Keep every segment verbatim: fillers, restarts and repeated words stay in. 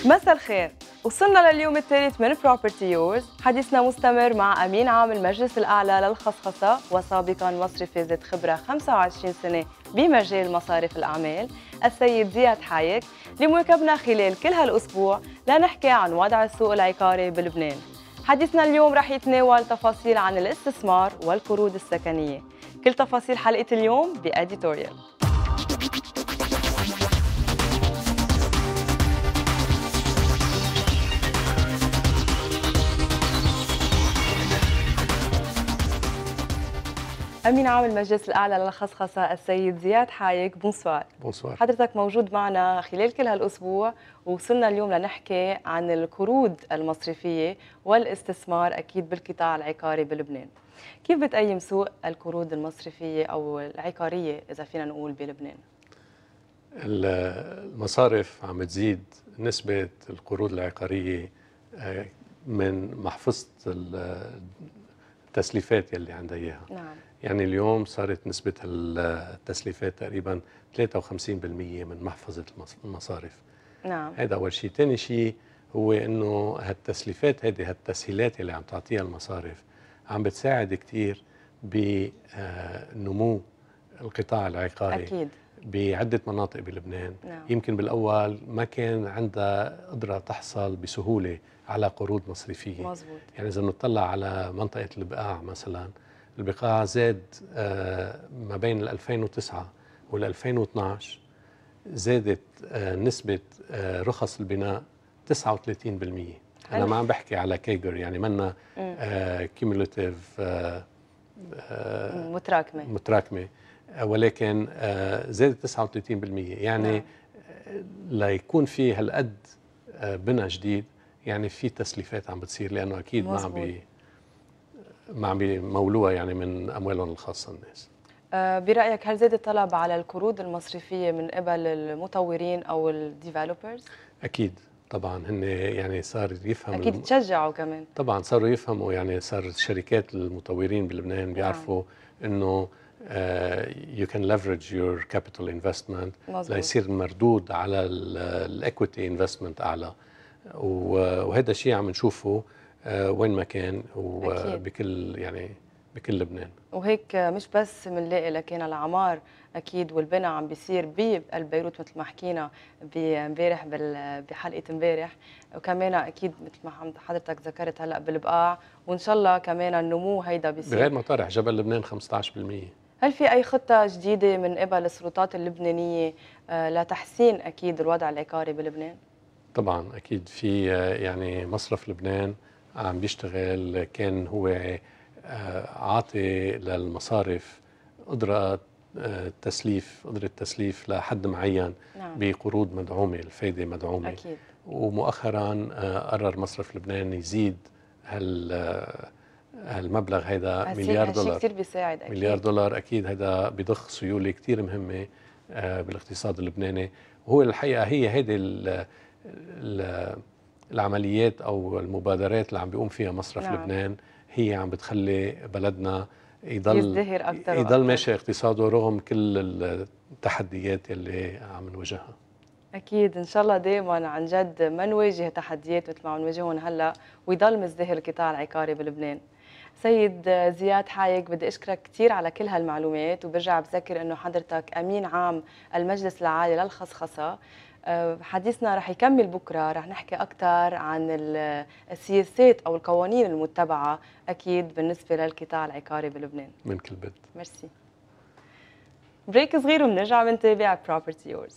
مساء الخير، وصلنا لليوم الثالث من بروبرتي يورز. حديثنا مستمر مع أمين عام المجلس الأعلى للخصخصة وسابقاً مصرفي ذات خبرة خمسة وعشرين سنة بمجال مصارف الأعمال، السيد زياد حايك، لمواكبنا خلال كل هالأسبوع لنحكي عن وضع السوق العقاري بلبنان. حديثنا اليوم رح يتناول تفاصيل عن الاستثمار والقروض السكنية. كل تفاصيل حلقة اليوم بإديتوريال. أمين عام المجلس الأعلى للخصخصة السيد زياد حايك، بونسوار. بونسوار. حضرتك موجود معنا خلال كل هالأسبوع، ووصلنا اليوم لنحكي عن القروض المصرفية والاستثمار أكيد بالقطاع العقاري بلبنان. كيف بتقيم سوق القروض المصرفية أو العقارية إذا فينا نقول بلبنان؟ المصارف عم تزيد نسبة القروض العقارية من محفظة التسليفات يلي عندها إياها. نعم. يعني اليوم صارت نسبة التسليفات تقريبا ثلاثة وخمسين بالمئة من محفظة المصارف. نعم. هذا أول شيء. ثاني شيء هو إنه هالتسليفات هذه هالتسهيلات اللي عم تعطيها المصارف عم بتساعد كثير بنمو القطاع العقاري. أكيد. بعدة مناطق بلبنان. نعم. يمكن بالأول ما كان عندها قدرة تحصل بسهولة على قروض مصرفية. مزبوط. يعني إذا نطلع على منطقة البقاع مثلا، البقاع زاد ما بين ألفين وتسعة وال ألفين واثنعش زادت نسبة رخص البناء تسعة وثلاثين بالمئة. أنا ما عم بحكي على كيجر، يعني منا كيموليتيف متراكمة متراكمة، ولكن زادت تسعة وثلاثين بالمئة. يعني نعم. ليكون في هالقد بناء جديد، يعني في تسليفات عم بتصير، لأنه أكيد ما عم بي ما عم بيمولوها يعني من أموالهم الخاصة الناس. أه برأيك هل زاد الطلب على القروض المصرفية من قبل المطورين أو الديفلوبرز؟ أكيد طبعا، هن يعني صار يفهموا، أكيد تشجعوا كمان. طبعا صاروا يفهموا، يعني صار الشركات المطورين بلبنان بيعرفوا نعم. إنه you can leverage your capital investment ليصير مردود على الايكويتي انفستمنت أعلى، وهذا الشيء عم نشوفه وين ما كان وبكل يعني بكل لبنان. وهيك مش بس بنلاقي لكن العمار اكيد والبناء عم بيصير بقلب بيروت مثل ما حكينا امبارح بحلقه امبارح، وكمان اكيد مثل ما حضرتك ذكرت هلا بالبقاع، وان شاء الله كمان النمو هيدا بيصير بغير مطارح جبل لبنان خمسة عشر بالمئة. هل في اي خطه جديده من قبل السلطات اللبنانيه لتحسين اكيد الوضع العقاري بلبنان؟ طبعا اكيد في، يعني مصرف لبنان عم بيشتغل، كان هو عاطي للمصارف قدرة تسليف قدرة تسليف لحد معين. نعم. بقروض مدعومة، الفايدة مدعومة. أكيد. ومؤخرا قرر مصرف لبنان يزيد هال هالمبلغ، هيدا مليار دولار. كثير بيساعد أكيد. مليار دولار أكيد، هيدا بضخ سيولة كثير مهمة بالاقتصاد اللبناني. وهو الحقيقة هي هيدي العمليات أو المبادرات اللي عم بيقوم فيها مصرف نعم. لبنان، هي عم بتخلي بلدنا يضل يزدهر أكثر يضل ماشي اقتصاده رغم كل التحديات اللي عم نواجهها. أكيد إن شاء الله دائما عن جد ما نواجه تحديات مثل ما عم نواجههم هلا، ويضل مزدهر القطاع العقاري بلبنان. سيد زياد حايك، بدي أشكرك كثير على كل هالمعلومات، وبرجع بذكر إنه حضرتك أمين عام المجلس العالي للخصخصة. حديثنا رح يكمل بكره، رح نحكي اكثر عن السياسات او القوانين المتبعه اكيد بالنسبه للقطاع العقاري بلبنان. من كل بد. ميرسي. بريك صغير وبنرجع بنتابع بروبرتي يورز.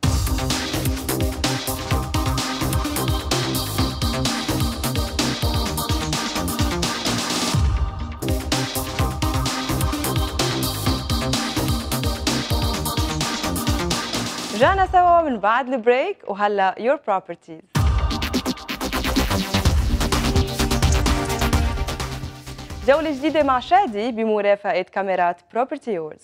رجعنا سوا من بعد البريك، وهلا يور بروبرتيز. جولة جديدة مع شادي بمرافقة كاميرات بروبرتي يورز.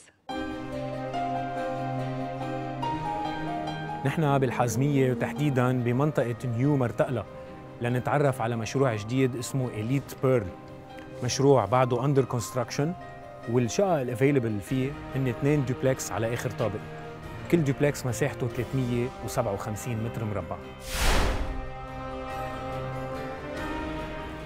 نحن بالحازمية وتحديداً بمنطقة نيو مرتقلة لنتعرف على مشروع جديد اسمه إليت بيرل. مشروع بعده أندر كونستراكشن، والشقق الافيلبل فيه هن اثنين دوبلكس على آخر طابق. كل دوبلكس مساحته ثلاثمية وسبعة وخمسين متر مربع.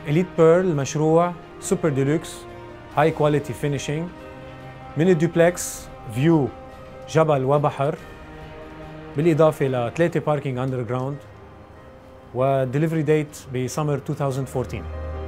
إليت بيرل مشروع سوبر ديلوكس هاي كواليتي فينيشينج من الدوبلكس فيو جبل وبحر، بالإضافة لثلاثة باركينج أندر جراوند، ودليفري ديت بسمر ألفين وأربعطعش.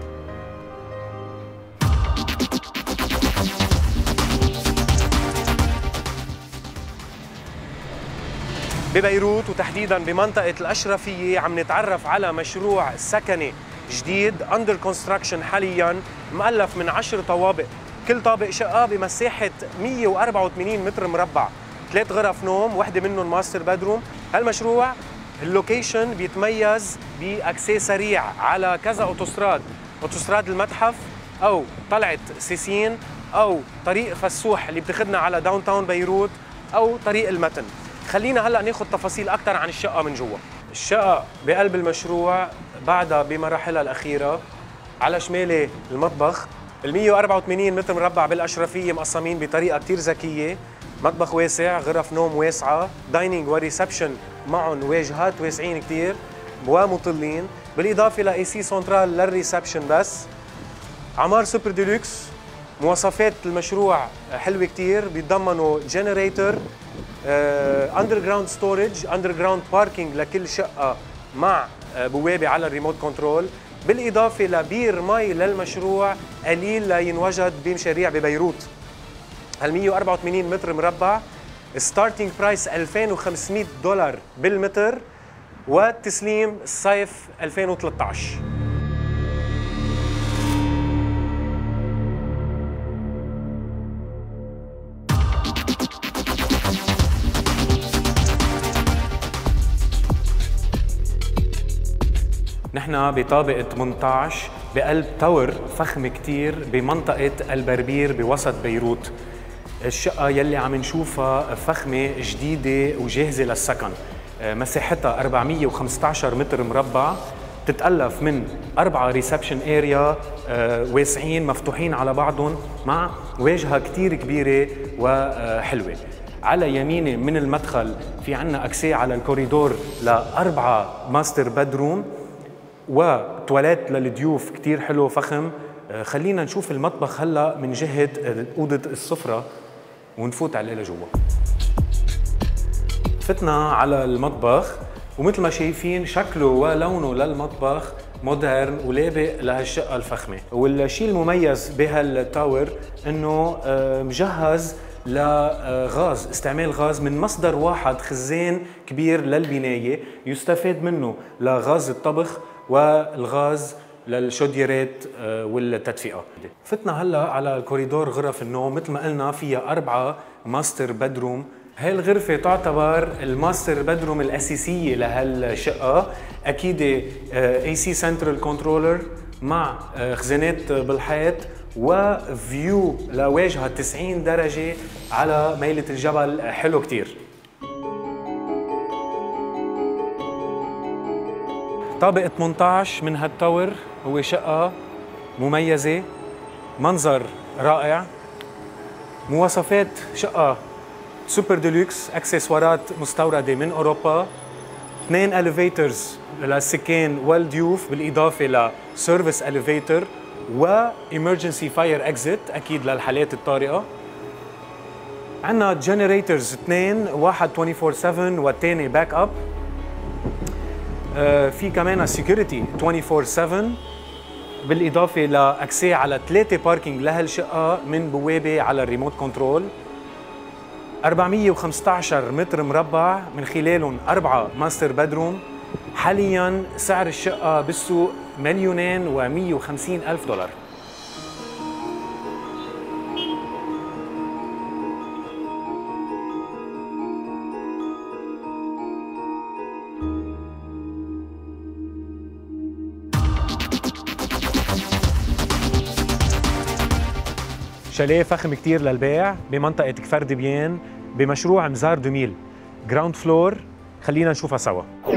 ببيروت وتحديداً بمنطقة الأشرفية عم نتعرف على مشروع سكني جديد أندر كونستراكشن حالياً، مؤلف من عشر طوابق، كل طابق شقة بمساحة مئة وأربعة وثمانين متر مربع، ثلاث غرف نوم، وحدة منهم ماستر بدروم. هالمشروع اللوكيشن بيتميز بأكسي سريع على كذا أوتوستراد، أوتوستراد المتحف أو طلعة سيسين أو طريق فسوح اللي بتاخدنا على داون تاون بيروت أو طريق المتن. خلينا هلا ناخذ تفاصيل أكثر عن الشقة من جوا. الشقة بقلب المشروع بعدها بمراحلها الأخيرة، على شمالي المطبخ، ال مئة وأربعة وثمانين متر مربع بالأشرفية مقسمين بطريقة كتير ذكية، مطبخ واسع، غرف نوم واسعة، دايننج وريسبشن معهم واجهات واسعين كتير ومطلين، بالإضافة لإي سي سنترال للريسبشن بس. عمار سوبر ديلوكس. مواصفات المشروع حلوة كتير، بيتضمنوا جنريتور، اندر جراوند ستورج، اندر جراوند باركينج لكل شقة مع بوابة على الريموت كنترول، بالإضافة لبير مي للمشروع قليل لينوجد بمشاريع ببيروت. هال مئة وأربعة وثمانين متر مربع، ستارتنج برايس ألفين وخمسمئة دولار بالمتر، والتسليم الصيف ألفين وثلاثطعش. نحن بطابق ثمانية عشر بقلب تاور فخم كتير بمنطقة البربير بوسط بيروت. الشقة يلي عم نشوفها فخمة جديدة وجاهزة للسكن، مساحتها أربعمئة وخمسة عشر متر مربع، تتألف من أربعة ريسبشن اريا واسعين مفتوحين على بعضهم مع واجهة كتير كبيرة وحلوة. على يميني من المدخل في عنا أكسي على الكوريدور لأربعة ماستر بدروم وتواليت للضيوف كتير حلو فخم. خلينا نشوف المطبخ هلا من جهة أوضة السفرة ونفوت عليه لجوا. فتنا على المطبخ ومثل ما شايفين شكله ولونه للمطبخ مودرن ولابق لهالشقة الفخمة. والشيء المميز بهالتاور انه مجهز لغاز، استعمال غاز من مصدر واحد، خزان كبير للبناية يستفاد منه لغاز الطبخ والغاز للشوديرات والتدفئة. فتنا هلا على الكوريدور غرف النوم، مثل ما قلنا فيها أربعة ماستر بدروم. هاي الغرفة تعتبر الماستر بدروم الأساسية لهالشقة، أكيد اي سي سنترال كنترولر مع خزانات بالحيط وفيو لواجهة تسعين درجة على ميلة الجبل حلو كتير. طابق ثمانية عشر من هالتاور هو شقة مميزة، منظر رائع، مواصفات شقة سوبر ديلوكس، اكسسوارات مستوردة من أوروبا، اثنين اليفيترز للسكان والضيوف بالإضافة لسيرفيس اليفيتر وإمرجنسي فاير اكزيت أكيد للحالات الطارئة. عندنا جنريترز اثنين، واحد أربعة وعشرين سبعة والثاني باك اب. آه في كمان سيكوريتي أربعة وعشرين سبعة بالإضافة لأكسي على ثلاثة باركينج لهالشقة من بوابة على الريموت كنترول. أربعمئة وخمسة عشر متر مربع من خلالهم أربعة ماستر بدروم. حالياً سعر الشقة بالسوق مليونين ومئة وخمسين ألف دولار. شاليه فخم كتير للبيع بمنطقة كفر دبيان بمشروع مزار دوميل، جراوند فلور. خلينا نشوفها سوا.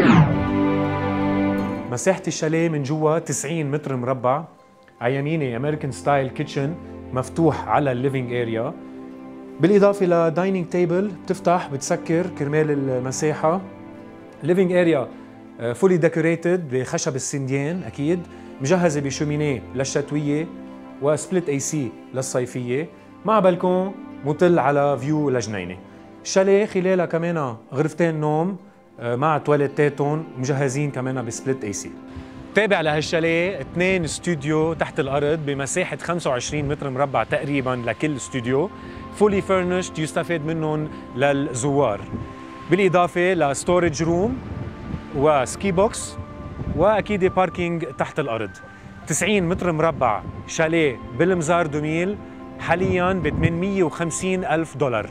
مساحة الشاليه من جوا تسعين متر مربع، على يميني امريكان ستايل كيتشن مفتوح على الليفينج اريا، بالاضافة لدايننج تيبل بتفتح بتسكر كرمال المساحة. الليفينج اريا فولي ديكوريتد بخشب السنديان اكيد، مجهزة بشومينيه للشتوية وسبليت اي سي للصيفية، مع بالكون مطل على فيو لجنينة. الشاليه خلالها كمان غرفتين نوم مع تواليتاتهم مجهزين كمان بسبليت اي سي. تابع لهالشاليه اثنين استوديو تحت الارض بمساحه خمسة وعشرين متر مربع تقريبا لكل استوديو، فولي فurnished يستفاد منهم للزوار، بالاضافه لستورج روم وسكي بوكس واكيد باركينج تحت الارض. تسعين متر مربع شاليه بالمزار دوميل حاليا ب ثمانمية وخمسين ألف دولار.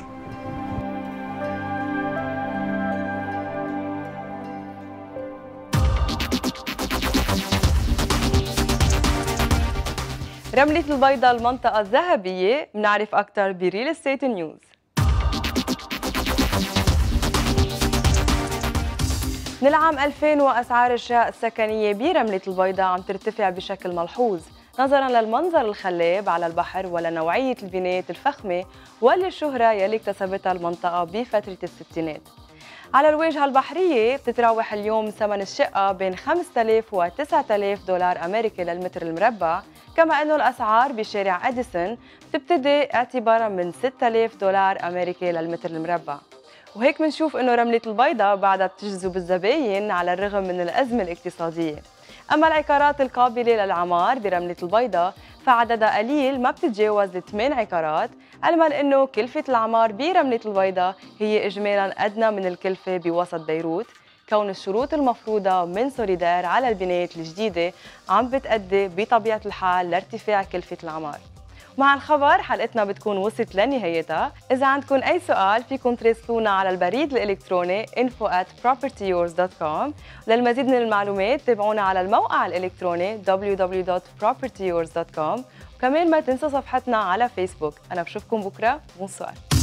رملة البيضاء المنطقة الذهبية، بنعرف أكثر بريل استيت نيوز. من العام ألفين وأسعار الشقق السكنية برملة البيضاء عم ترتفع بشكل ملحوظ نظراً للمنظر الخلاب على البحر ولنوعية البنايات الفخمة وللشهرة يلي اكتسبتها المنطقة بفترة الستينات. على الواجهة البحرية بتتراوح اليوم ثمن الشقة بين خمسة آلاف و تسعة آلاف دولار أمريكي للمتر المربع، كما أنه الأسعار بشارع أديسون بتبتدي اعتباراً من ستة آلاف دولار أمريكي للمتر المربع. وهيك منشوف أنه رملة البيضاء بعدها بتجذب الزباين على الرغم من الأزمة الاقتصادية. أما العقارات القابلة للعمار برملة البيضاء فعددها قليل، ما بتتجاوز ثمان عقارات، علما أنه كلفة العمار برملة البيضاء هي إجمالاً أدنى من الكلفة بوسط بيروت، كون الشروط المفروضة من سوليدار على البنايات الجديدة عم بتأدي بطبيعة الحال لارتفاع كلفة العمار. مع الخبر حلقتنا بتكون وصلت لنهايتها. إذا عندكم أي سؤال فيكم تراسلونا على البريد الإلكتروني info at property yours dot com. للمزيد من المعلومات تابعونا على الموقع الإلكتروني w w w dot property yours dot com، وكمان ما تنسوا صفحتنا على فيسبوك. أنا بشوفكم بكرة. بونسوار.